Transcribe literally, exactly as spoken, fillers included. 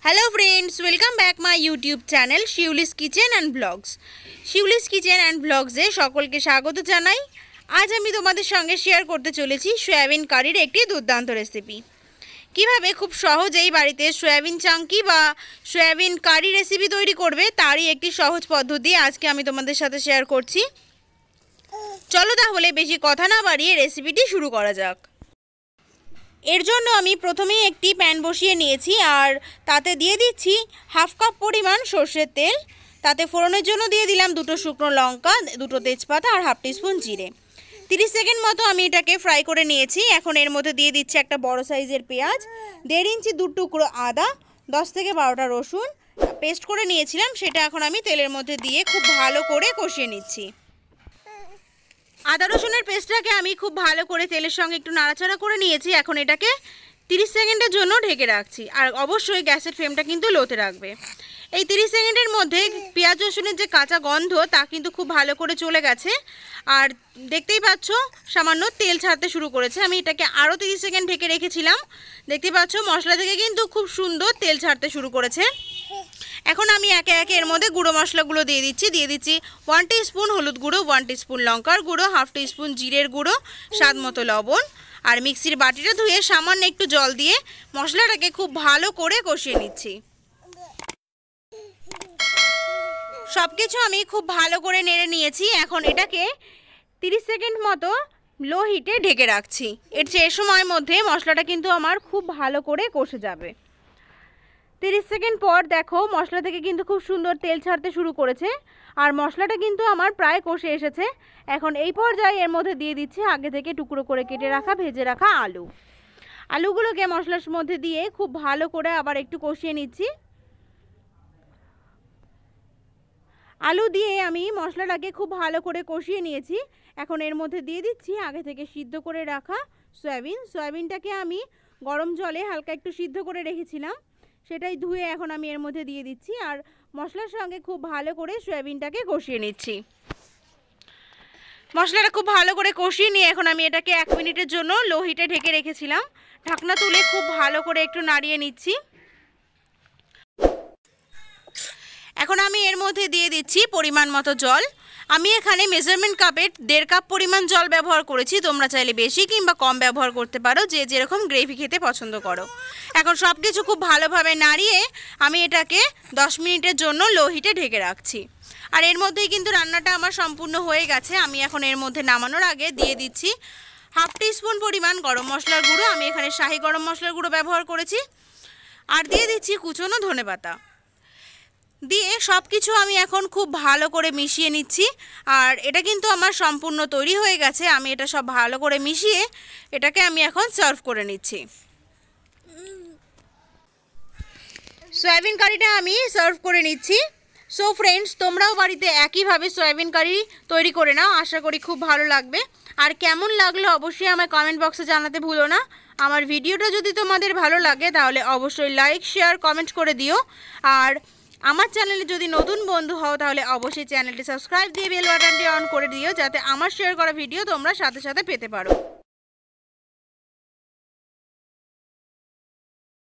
Hello friends, welcome back my YouTube channel Shivali's kitchen and blogs. Shivali's kitchen and ब्लग्से सकलके स्वागत जानाई। आज आमी तोमादेर संगे शेयर करते चलेछि सोयाबिन कारिर एकटी दुर्दान्त रेसिपि। किभाबे खूब सहजेई बाड़ीते सोयाबिन चांकी बा सोयाबिन कारि रेसिपि तैरी करबे तारই एकटी सहज पद्धति आजके आमी तोमादेर साथे शेयर करछि। चलो ताहले बेशी कथा ना बाड़िये रेसिपिटी शुरू करा जाक। एर जोन्नो आमी प्रथमेई एकटी पैन बसिए निয়েছি और ताते दिए दिচ্ছি हाफ कप परिमाण सर्षेर तेल। ताते फोड़নের জন্য দিয়ে দিলাম দুটো শুকনো লঙ্কা, দুটো তেজপাতা আর হাফ টিস্পুন জিরে। তিরিশ সেকেন্ড মতো আমি এটাকে ফ্রাই করে নিয়েছি। এখন এর মধ্যে দিয়ে দিচ্ছি একটা বড় সাইজের পেঁয়াজ, দেড় ইঞ্চি দু টুকরো আদা, দশ থেকে বারোটা রসুন পেস্ট করে নিয়েছিলাম, সেটা এখন আমি তেলের মধ্যে দিয়ে খুব ভালো করে কষিয়ে নিচ্ছি। আদা রসুনের পেস্টটাকে আমি খুব ভালো করে তেলের সঙ্গে একটু নাড়াচাড়া করে নিয়েছি। এখন এটাকে তিরিশ সেকেন্ডের জন্য ঢেকে রাখছি আর অবশ্যই গ্যাসের ফ্লেমটা কিন্তু লোতে রাখবে। এই তিরিশ সেকেন্ডের মধ্যে পেঁয়াজ রসুনের যে কাঁচা গন্ধ তা কিন্তু খুব ভালো করে চলে গেছে আর দেখতেই পাচ্ছ সামান্য তেল ছাড়তে শুরু করেছে। আমি এটাকে আরও তিরিশ সেকেন্ড ঢেকে রেখেছিলাম। দেখতে পাচ্ছ মশলা থেকে কিন্তু খুব সুন্দর তেল ছাড়তে শুরু করেছে। এখন আমি একে একে এর মধ্যে গুঁড়ো মশলাগুলো দিয়ে দিচ্ছি দিয়ে দিচ্ছি ওয়ান টিস্পুন হলুদ গুঁড়ো, ওয়ান টিস্পুন লঙ্কার গুঁড়ো, হাফ টিস্পুন জিরের গুঁড়ো, স্বাদ মতো লবণ আর মিক্সির বাটিটা ধুয়ে সামান্য একটু জল দিয়ে মশলাটাকে খুব ভালো করে কষিয়ে নিচ্ছি। সব কিছু আমি খুব ভালো করে নেড়ে নিয়েছি। এখন এটাকে তিরিশ সেকেন্ড মতো লো হিটে ঢেকে রাখছি। এর যে সময়ের মধ্যে মশলাটা কিন্তু আমার খুব ভালো করে কষে যাবে। তিরিশ সেকেন্ড পর দেখো মশলা থেকে কিন্তু খুব সুন্দর তেল ছাড়তে শুরু করেছে আর মশলাটা কিন্তু আমার প্রায় কষে এসেছে। এখন এই পর্যায়ে এর মধ্যে দিয়ে দিচ্ছি আগে থেকে টুকরো করে কেটে রাখা ভেজে রাখা আলু। আলুগুলোকে মশলার মধ্যে দিয়ে খুব ভালো করে আবার একটু কষিয়ে নিচ্ছি। আলু দিয়ে আমি মশলাটাকে খুব ভালো করে কষিয়ে নিয়েছি। এখন এর মধ্যে দিয়ে দিচ্ছি আগে থেকে সিদ্ধ করে রাখা সয়াবিন। সয়াবিনটাকে আমি গরম জলে হালকা একটু সিদ্ধ করে রেখেছিলাম, সেটাই ধুয়ে এখন আমি এর মধ্যে দিয়ে দিচ্ছি আর মশলার সঙ্গে খুব ভালো করে সয়াবিনটাকে কষিয়ে নিচ্ছি। মশলাটা খুব ভালো করে কষিয়ে নিয়ে এখন আমি এটাকে এক মিনিটের জন্য লো হিটে ঢেকে রেখেছিলাম। ঢাকনা তুলে খুব ভালো করে একটু নাড়িয়ে নিচ্ছি। এখন আমি এর মধ্যে দিয়ে দিচ্ছি পরিমাণ মতো জল। আমি এখানে মেজারমেন্ট কাপের দেড় কাপ পরিমাণ জল ব্যবহার করেছি। তোমরা চাইলে বেশি কিংবা কম ব্যবহার করতে পারো, যে যেরকম গ্রেভি খেতে পছন্দ করো। এখন সব কিছু খুব ভালোভাবে নাড়িয়ে আমি এটাকে দশ মিনিটের জন্য লো হিটে ঢেকে রাখছি। আর এর মধ্যেই কিন্তু রান্নাটা আমার সম্পূর্ণ হয়ে গেছে। আমি এখন এর মধ্যে নামানোর আগে দিয়ে দিচ্ছি হাফ টিস্পুন পরিমাণ গরম মশলার গুঁড়ো। আমি এখানে শাহি গরম মশলার গুঁড়ো ব্যবহার করেছি আর দিয়ে দিচ্ছি কুচনো ধনেপাতা। দিয়ে সব কিছু আমি এখন খুব ভালো করে মিশিয়ে নিচ্ছি আর এটা কিন্তু আমার সম্পূর্ণ তৈরি হয়ে গেছে। আমি এটা সব ভালো করে মিশিয়ে এটাকে আমি এখন সার্ভ করে নিচ্ছি। সয়াবিন কারিটা আমি সার্ভ করে নিচ্ছি। সো ফ্রেন্ডস, তোমরাও বাড়িতে একইভাবে সয়াবিন কারি তৈরি করে নাও, আশা করি খুব ভালো লাগবে। আর কেমন লাগলো অবশ্যই আমার কমেন্ট বক্সে জানাতে ভুলো না। আমার ভিডিওটা যদি তোমাদের ভালো লাগে তাহলে অবশ্যই লাইক শেয়ার কমেন্ট করে দিও। আর আমার চ্যানেলে যদি নতুন বন্ধু হও তাহলে অবশ্যই চ্যানেলটি সাবস্ক্রাইব দিয়ে বেল বাটনটি অন করে দিও, যাতে আমার শেয়ার করা ভিডিও তোমরা সাথে সাথে পেতে পারো।